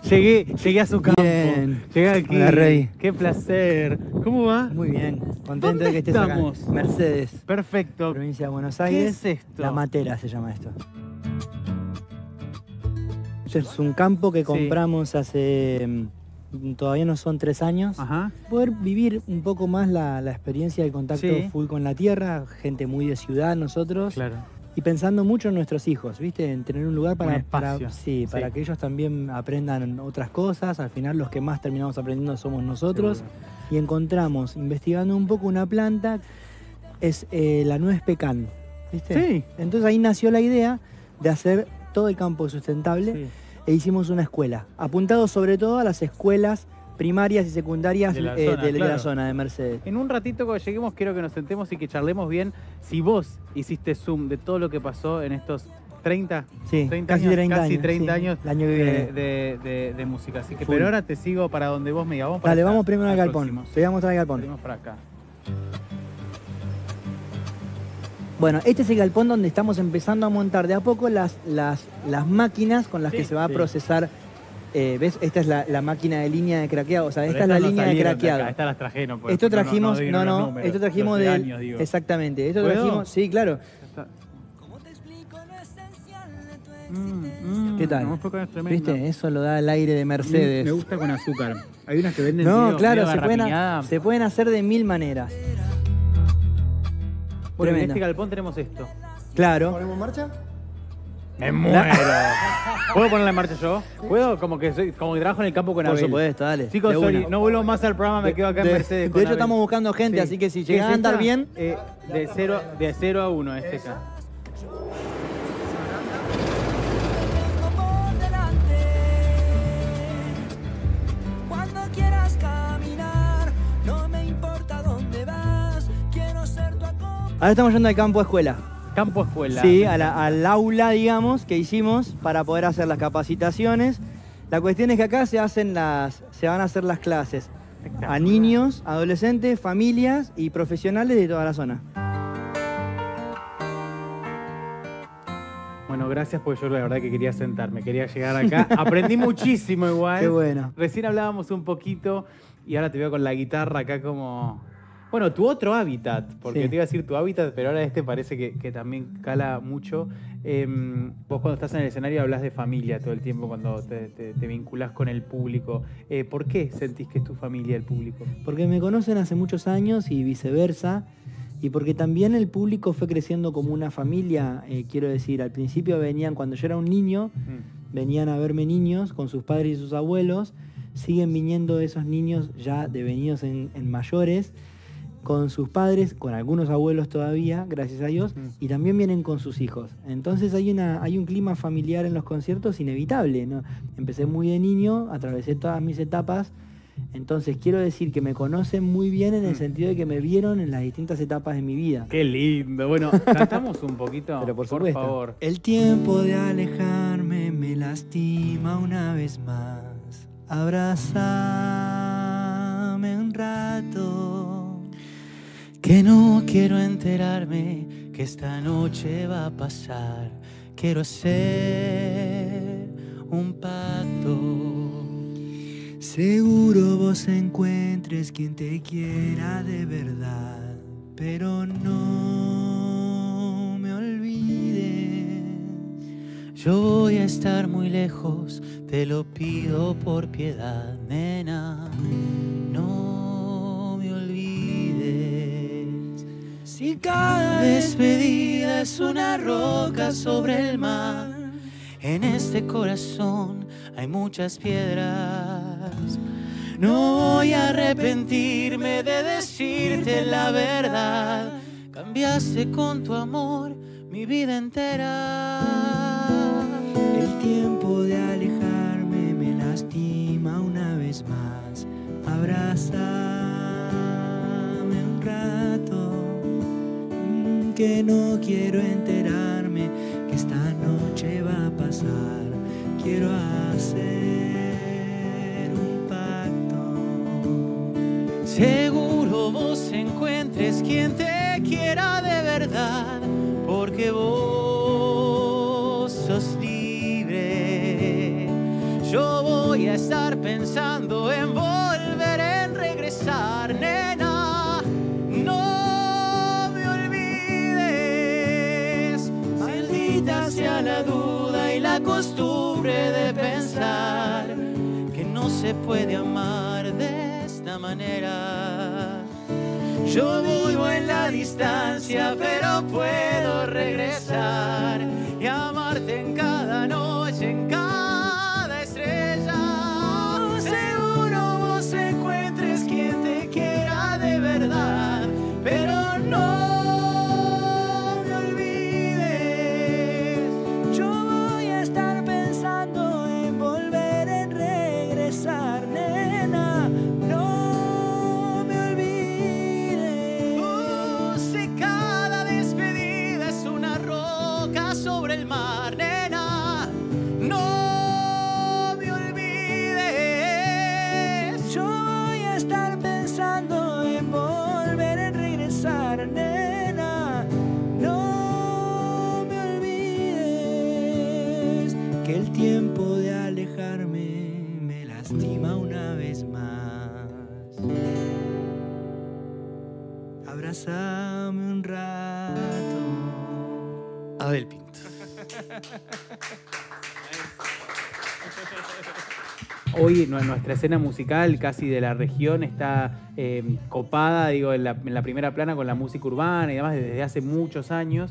Llegué a su campo. Bien. Llegué aquí. Hola, Rey. Qué placer. ¿Cómo va? Muy bien. Contento ¿Dónde de que estés estamos? acá. Mercedes, Perfecto. provincia de Buenos ¿Qué Aires. es esto? La Matera se llama esto. Es un campo que compramos hace... todavía no son 3 años. Ajá. Poder vivir un poco más la experiencia del contacto full con la tierra, gente muy de ciudad nosotros. Claro. Y pensando mucho en nuestros hijos, ¿viste? En tener un lugar para, Un espacio. para que ellos también aprendan otras cosas. Al final los que más terminamos aprendiendo somos nosotros. Seguro. Y encontramos, investigando un poco, una planta, es la nuez pecan, ¿viste? Sí. Entonces ahí nació la idea de hacer todo el campo sustentable. Sí. E hicimos una escuela, apuntado sobre todo a las escuelas primarias y secundarias De la de zona, la claro. zona de Mercedes. En un ratito cuando lleguemos quiero que nos sentemos y que charlemos bien. Si vos hiciste zoom de todo lo que pasó en estos 30, Sí, 30 casi años, 30 casi años, 30 sí, años el año que viene. de música. Así que, Full. pero ahora te sigo para donde vos me digas. Vamos para Dale, allá, vamos primero al galpón. próximo. Te voy a mostrar el galpón. Salimos para acá. Bueno, este es el galpón donde estamos empezando a montar de a poco las máquinas con las que se va a procesar. ¿Ves? Esta es la máquina de línea de craqueado. O sea, esta es la línea de craqueado. Estas las trajeron. Por Esto ejemplo, trajimos, digan los números, esto trajimos los de del... años, digo. Exactamente, esto ¿Puedo? trajimos, sí, claro. ¿Qué tal? No, fue con esto tremendo. ¿Viste? Eso lo da el aire de Mercedes. Me gusta con azúcar. Hay unas que venden No, medio- claro, medio se garrapiñada. pueden hacer de 1000 maneras. Bueno, en Tremendo. este galpón tenemos esto. Claro. ¿Ponemos en marcha? ¡Me muero! ¿Puedo ponerla en marcha yo? ¿Puedo? Como que trabajo en el campo con Por Abel. supuesto, dale. Chicos, de sorry, una. no vuelvo más al programa, me quedo acá en Mercedes. De con hecho, Abel. estamos buscando gente, Sí. así que si ¿Qué llegan a es andar esta? bien... De 0 a 1 este acá. Cuando quieras caminar, no me importa dónde vas, quiero ser tu acompañante. Ahora estamos yendo al campo escuela. Campo escuela. Sí, al aula, digamos, que hicimos para poder hacer las capacitaciones. La cuestión es que acá se van a hacer las clases a niños, adolescentes, familias y profesionales de toda la zona. Bueno, gracias porque yo la verdad que quería sentarme, quería llegar acá. Aprendí muchísimo igual. Qué bueno. Recién hablábamos un poquito y ahora te veo con la guitarra acá como... Bueno, tu otro hábitat, porque Sí. te iba a decir tu hábitat, pero ahora este parece que también cala mucho. Vos cuando estás en el escenario hablas de familia todo el tiempo, cuando te vinculás con el público. ¿Por qué sentís que es tu familia el público? Porque me conocen hace muchos años y viceversa. Y porque también el público fue creciendo como una familia, quiero decir, al principio venían, cuando yo era un niño, venían a verme niños con sus padres y sus abuelos, siguen viniendo esos niños ya devenidos en mayores, con sus padres, con algunos abuelos todavía, gracias a Dios, y también vienen con sus hijos. Entonces hay un clima familiar en los conciertos inevitable, ¿no? Empecé muy de niño, atravesé todas mis etapas. Entonces quiero decir que me conocen muy bien en el sentido de que me vieron en las distintas etapas de mi vida. ¡Qué lindo! Bueno, cantamos un poquito, Pero por supuesto. favor. El tiempo de alejarme me lastima una vez más. Abrázame un rato, que no quiero enterarme que esta noche va a pasar. Quiero hacer un pacto. Seguro vos encuentres quien te quiera de verdad, pero no me olvides. Yo voy a estar muy lejos, te lo pido por piedad, nena. No me olvides. Si cada despedida es una roca sobre el mar, en este corazón hay muchas piedras. No voy a arrepentirme de decirte la verdad. Cambiaste con tu amor mi vida entera. El tiempo de alejarme me lastima una vez más. Abrázame un rato, que no quiero enterarme que esta noche va a pasar. Quiero hacer un pacto. Seguro vos encuentres quien te quiera de verdad, porque vos sos libre. Yo voy voy a estar pensando en volver, en regresar, nena. No me olvides. Maldita sea la duda y la costumbre de pensar que no se puede amar de esta manera. Yo vivo en la distancia, pero puedo regresar y amarte en cada noche, en cada estrella. Seguro vos encuentres quien te quiera de verdad, pero no me olvides. Yo voy a estar pensando en volver, en regresar, nena. No me olvides. Sé cada despedida es una roca sobre el mar, nena. No me olvides. Yo voy a estar pensando en volver, en regresar, nena. No me olvides que el tiempo de alejarme me lastima una vez más. Abrázame un rato. Abel Pinto. Hoy nuestra escena musical casi de la región está copada, digo, en la primera plana con la música urbana y demás desde hace muchos años.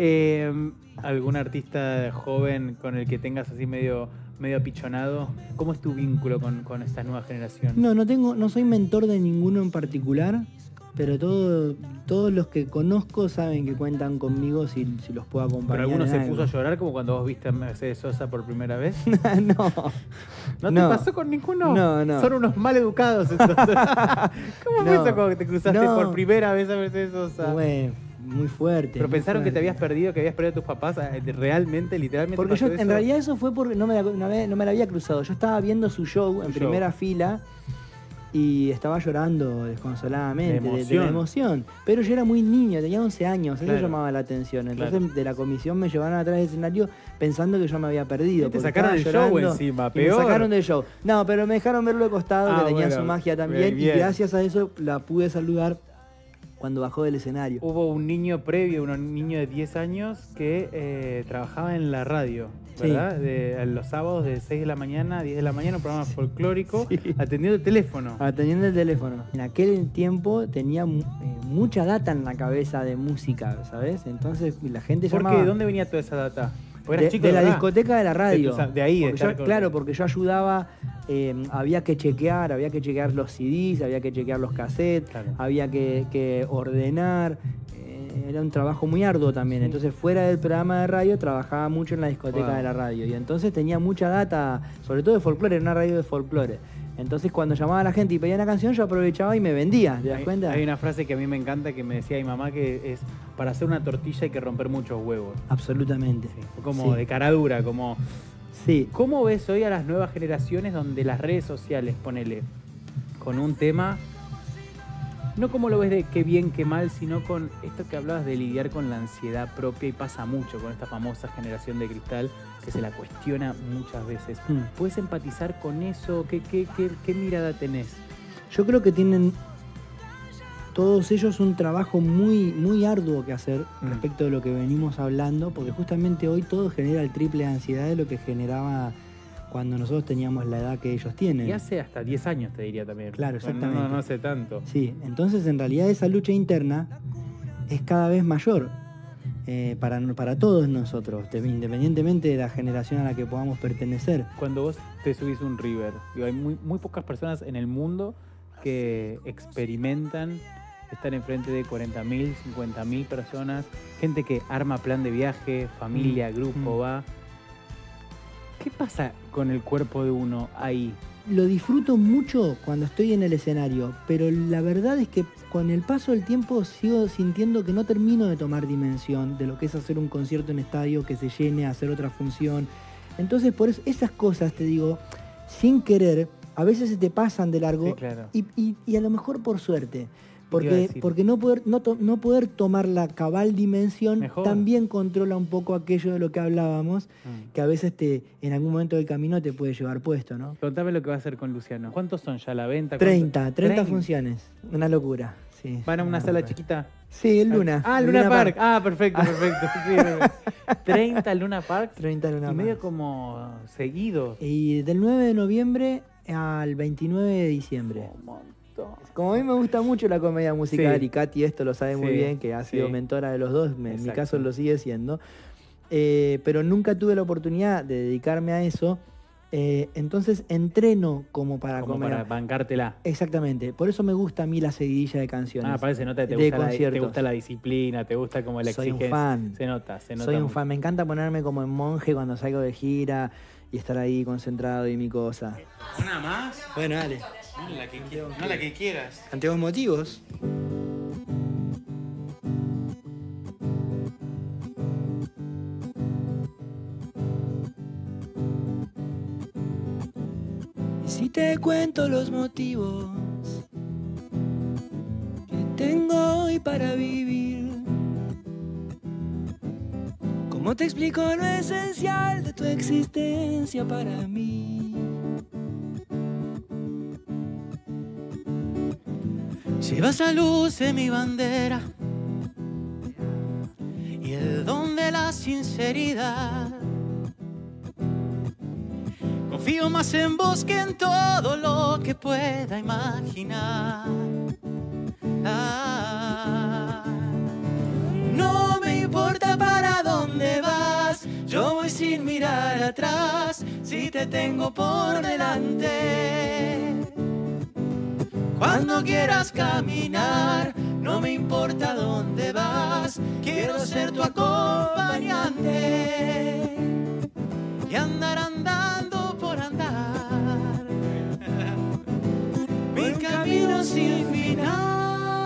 ¿Algún artista joven con el que tengas así medio apichonado? ¿Cómo es tu vínculo con esta nueva generación? No soy mentor de ninguno en particular, pero todos los que conozco saben que cuentan conmigo si los puedo acompañar. ¿Pero alguno en se algo. puso a llorar como cuando vos viste a Mercedes Sosa por primera vez? No. ¿No te pasó con ninguno? No. Son unos mal educados entonces. ¿Cómo fue eso cuando te cruzaste por primera vez a Mercedes Sosa? Bueno, muy fuerte. ¿Pero muy pensaron que fuerte. te habías perdido, que habías perdido a tus papás? ¿Realmente, literalmente? Porque pasó yo, eso? en realidad eso fue porque no me la había cruzado. Yo estaba viendo su show en primera fila y estaba llorando desconsoladamente de la emoción. Pero yo era muy niño, tenía 11 años, eso llamaba la atención. Entonces de la comisión me llevaron atrás del escenario pensando que yo me había perdido. Y te sacaron del show encima, peor. Me sacaron del show. No, pero me dejaron verlo de costado, que tenía su magia también. bien. Y gracias a eso la pude saludar cuando bajó del escenario. Hubo un niño previo, un niño de 10 años que trabajaba en la radio, ¿verdad? Los sábados de 6 de la mañana a 10 de la mañana, un programa folclórico, atendiendo el teléfono. Atendiendo el teléfono. En aquel tiempo tenía mucha data en la cabeza de música, ¿sabes? Entonces la gente llamaba... ¿Por qué? ¿De dónde venía toda esa data? De la discoteca de la radio. De ahí. Claro, porque yo ayudaba, había que chequear los CDs, había que chequear los cassettes, había que ordenar. Era un trabajo muy arduo también. Entonces, fuera del programa de radio, trabajaba mucho en la discoteca de la radio. Y entonces tenía mucha data, sobre todo de folclore, era una radio de folclore. Entonces, cuando llamaba a la gente y pedía una canción, yo aprovechaba y me vendía. ¿Te das cuenta? Hay una frase que a mí me encanta que me decía mi mamá, que es: para hacer una tortilla hay que romper muchos huevos. Absolutamente. Sí, como de cara dura, como... Sí. ¿Cómo ves hoy a las nuevas generaciones donde las redes sociales, ponele, con un tema, no como lo ves de qué bien, qué mal, sino con esto que hablabas de lidiar con la ansiedad propia, y pasa mucho con esta famosa generación de cristal que se la cuestiona muchas veces? ¿Puedes empatizar con eso? ¿Qué mirada tenés? Yo creo que tienen todos ellos un trabajo muy, muy arduo que hacer respecto de lo que venimos hablando, porque justamente hoy todo genera el triple de ansiedad de lo que generaba cuando nosotros teníamos la edad que ellos tienen. Y hace hasta 10 años, te diría también. Claro, exactamente. No hace tanto. Sí, entonces en realidad esa lucha interna es cada vez mayor para todos nosotros, independientemente de la generación a la que podamos pertenecer. Cuando vos te subís un river, digo, hay muy pocas personas en el mundo que experimentan estar enfrente de 40.000, 50.000 personas, gente que arma plan de viaje, familia, grupo, va. ¿Qué pasa con el cuerpo de uno ahí? Lo disfruto mucho cuando estoy en el escenario, pero la verdad es que con el paso del tiempo sigo sintiendo que no termino de tomar dimensión de lo que es hacer un concierto en estadio, que se llene, hacer otra función. Entonces, por eso, esas cosas, te digo, sin querer, a veces se te pasan de largo, sí, claro. y a lo mejor por suerte. Porque no poder tomar la cabal dimensión Mejor. también controla un poco aquello de lo que hablábamos, que a veces en algún momento del camino te puede llevar puesto, ¿no? Contame lo que va a hacer con Luciano. ¿Cuántos son ya a la venta? 30 funciones. Una locura. Sí, ¿Van a una sala chiquita? Sí, el Luna. Ah, Luna Park. Ah, perfecto. Sí, 30 Luna Park. 30 Luna Y Park. medio como seguido. Y del 9 de noviembre al 29 de diciembre. Un montón. Como a mí me gusta mucho la comedia musical, Sí. y Katy esto lo sabe muy Sí, bien, que ha sido sí. mentora de los dos, en mi Exacto. caso lo sigue siendo. Pero nunca tuve la oportunidad de dedicarme a eso. Entonces entreno como para Como comer. para bancártela. Exactamente. Por eso me gusta a mí la seguidilla de canciones. Ah, parece, nota que de te conciertos. gusta la disciplina, te gusta como la Soy un exigencia. fan. Se nota Soy un mucho. fan. Me encanta ponerme como en monje cuando salgo de gira y estar ahí concentrado y mi cosa. ¿Una más? Bueno, dale. No la que quieras. Ante vos motivos. Y si te cuento los motivos que tengo hoy para vivir, ¿cómo te explico lo esencial de tu existencia para mí? Llevas la luz de mi bandera y el don de la sinceridad. Confío más en vos que en todo lo que pueda imaginar. No me importa para dónde vas, yo voy sin mirar atrás, si te tengo por delante. Cuando quieras caminar, no me importa dónde vas, quiero ser tu acompañante y andar andando por andar, mi camino sin final.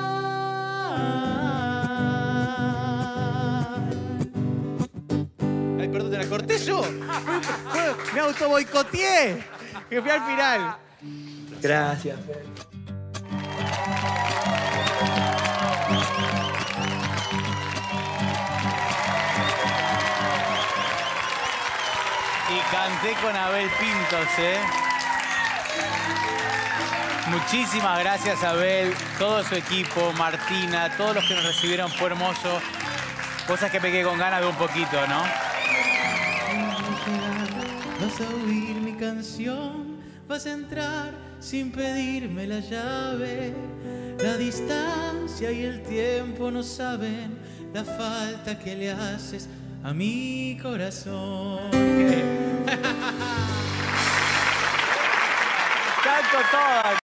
Ay, perdón, te la corté yo. Me auto boicoteé, que fui al final. Gracias. Y canté con Abel Pintos, ¿eh? Muchísimas gracias, Abel, todo su equipo, Martina, todos los que nos recibieron, fue hermoso. Cosas que me quedé con ganas de un poquito, ¿no? Vas a oír mi canción, vas a entrar sin pedirme la llave. La distancia y el tiempo no saben la falta que le haces a mi corazón. Canto todas.